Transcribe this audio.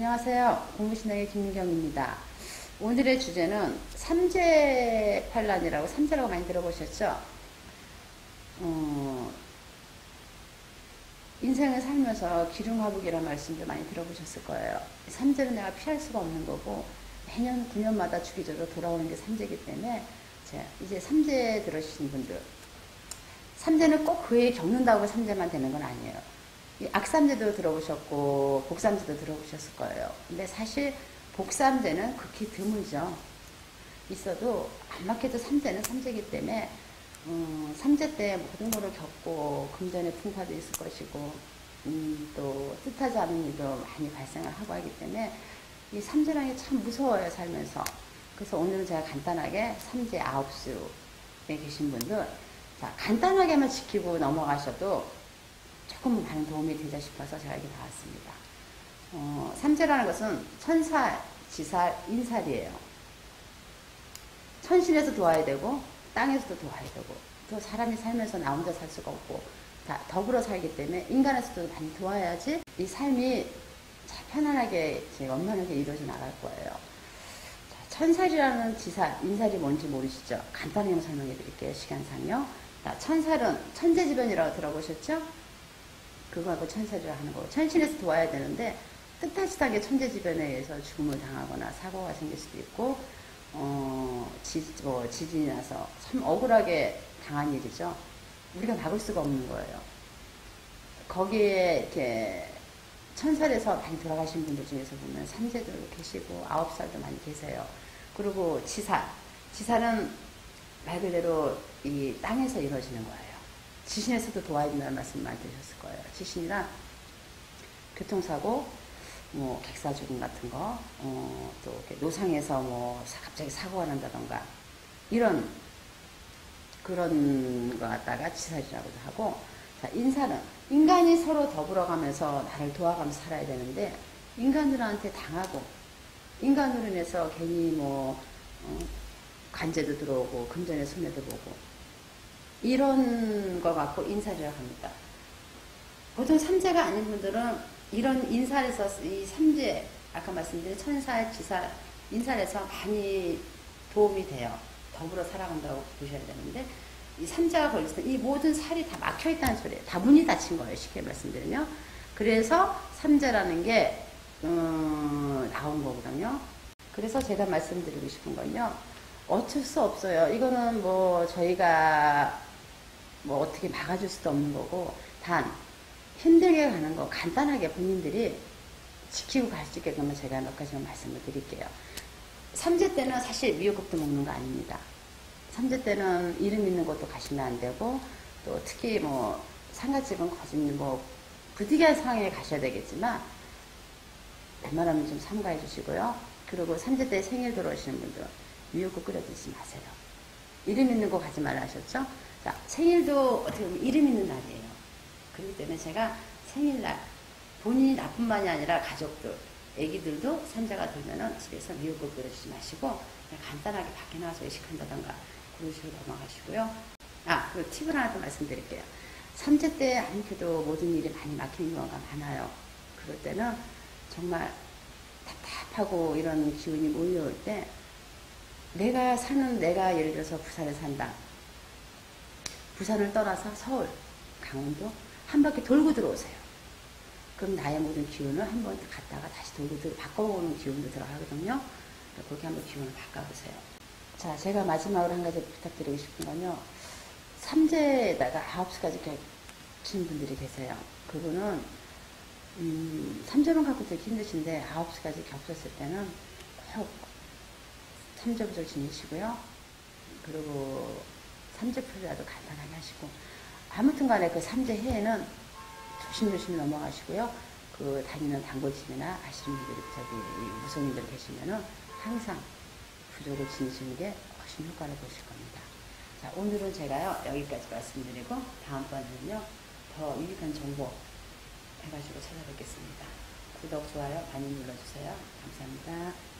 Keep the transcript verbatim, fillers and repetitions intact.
안녕하세요. 공부신앙의 김민경입니다. 오늘의 주제는 삼재팔란이라고, 삼재라고 많이 들어보셨죠? 어, 인생을 살면서 기름화복이라는 말씀도 많이 들어보셨을 거예요. 삼재는 내가 피할 수가 없는 거고, 매년 구 년마다 주기적으로 돌아오는 게 삼재이기 때문에, 자, 이제 삼재 들으신 분들, 삼재는 꼭 그 해 겪는다고 삼재만 되는 건 아니에요. 악삼재도 들어보셨고 복삼재도 들어보셨을 거예요. 근데 사실 복삼재는 극히 드물죠. 있어도 안 막혀도 삼재는 삼재이기 때문에 음, 삼재 때 모든 것을 겪고 금전의 풍파도 있을 것이고 음, 또 뜻하지 않은 일도 많이 발생을 하고 하기 때문에 이 삼재라는 게 참 무서워요, 살면서. 그래서 오늘은 제가 간단하게 삼재 아홉 수에 계신 분들, 자, 간단하게만 지키고 넘어가셔도 조금 많은 도움이 되자 싶어서 제가 여기 나왔습니다. 어, 삼재라는 것은 천사, 지살, 인살이에요. 천신에서 도와야 되고 땅에서도 도와야 되고 또 사람이 살면서 나 혼자 살 수가 없고 다 더불어 살기 때문에 인간에서도 많이 도와야지 이 삶이 잘 편안하게 원만하게 이루어져 나갈 거예요. 자, 천살이라는 지살, 인살이 뭔지 모르시죠? 간단하게 설명해 드릴게요. 시간상요. 자, 천살은 천재지변이라고 들어보셨죠? 그거하고 천살이라 하는 거고, 천신에서 도와야 되는데 뜻하지하게 천재지변에 의해서 죽음을 당하거나 사고가 생길 수도 있고 어, 지, 뭐, 지진이 나서 참 억울하게 당한 일이죠. 우리가 막을 수가 없는 거예요. 거기에 이렇게 천살에서 많이 돌아가신 분들 중에서 보면 삼재도 계시고 아홉 살도 많이 계세요. 그리고 지살, 지살은 말 그대로 이 땅에서 이루어지는 거예요. 지신에서도 도와야 된다는 말씀 많이 들으셨을 거예요. 지신이란 교통사고, 뭐 객사 죽음 같은 거, 어, 또 노상에서 뭐 갑자기 사고가 난다던가 이런 그런 거 갖다가 지살이라고도 하고, 자, 인살은 인간이 서로 더불어가면서 나를 도와가면서 살아야 되는데 인간들한테 당하고 인간으로 인해서 괜히 뭐 어, 간제도 들어오고 금전의 손해도 보고 이런 거 갖고 인살이라고 합니다. 보통 삼재가 아닌 분들은 이런 인살에서 이 삼재, 아까 말씀드린 천살, 지살, 인살에서 많이 도움이 돼요. 더불어 살아간다고 보셔야 되는데 이 삼재가 걸렸을 때 이 모든 살이 다 막혀있다는 소리예요. 다 문이 닫힌 거예요. 쉽게 말씀드리면. 그래서 삼재라는 게 음, 나온 거거든요. 그래서 제가 말씀드리고 싶은 건요. 어쩔 수 없어요. 이거는 뭐 저희가 뭐 어떻게 막아줄 수도 없는 거고, 단 힘들게 가는 거 간단하게 본인들이 지키고 갈 수 있게끔 제가 몇 가지만 말씀을 드릴게요. 삼재 때는 사실 미역국도 먹는 거 아닙니다. 삼재 때는 이름 있는 곳도 가시면 안 되고, 또 특히 뭐 상가집은 거짓 뭐 부득이한 상황에 가셔야 되겠지만 웬만하면 좀 삼가해 주시고요. 그리고 삼재 때 생일 들어오시는 분들은 미역국 끓여 드시지 마세요. 이름 있는 거 가지 말라 하셨죠? 자, 생일도 어떻게 보면 이름 있는 날이에요. 그렇기 때문에 제가 생일날 본인이 나뿐만이 아니라 가족들, 애기들도 삼재가 들면은 집에서 미역국 끓여주지 마시고 그냥 간단하게 밖에 나가서 외식한다던가 그런 식으로 넘어가시고요. 아, 그리고 팁을 하나 더 말씀드릴게요. 삼재 때 아무래도 모든 일이 많이 막히는 경우가 많아요. 그럴 때는 정말 답답하고 이런 기운이 몰려올 때 내가 사는, 내가 예를 들어서 부산에 산다. 부산을 떠나서 서울, 강원도 한 바퀴 돌고 들어오세요. 그럼 나의 모든 기운을 한번 갔다가 다시 돌고 들어, 바꿔보는 기운도 들어가거든요. 그렇게 한번 기운을 바꿔보세요. 자, 제가 마지막으로 한 가지 부탁드리고 싶은 건요. 삼재에다가 아홉 수까지 겹치는 분들이 계세요. 그분은 음, 삼재만 갖고 되게 힘드신데 아홉 수까지 겹쳤을 때는 꼭 삼재부절 지내시고요. 그리고 삼재풀이라도 간단하게 하시고, 아무튼 간에 그 삼재 해에는 조심조심 넘어가시고요. 그 다니는 단골집이나 아시는 분들이, 저기, 무속인들 계시면은 항상 부족을 지니시는 게 훨씬 효과를 보실 겁니다. 자, 오늘은 제가요, 여기까지 말씀드리고, 다음번에는요, 더 유익한 정보 해가지고 찾아뵙겠습니다. 구독, 좋아요 많이 눌러주세요. 감사합니다.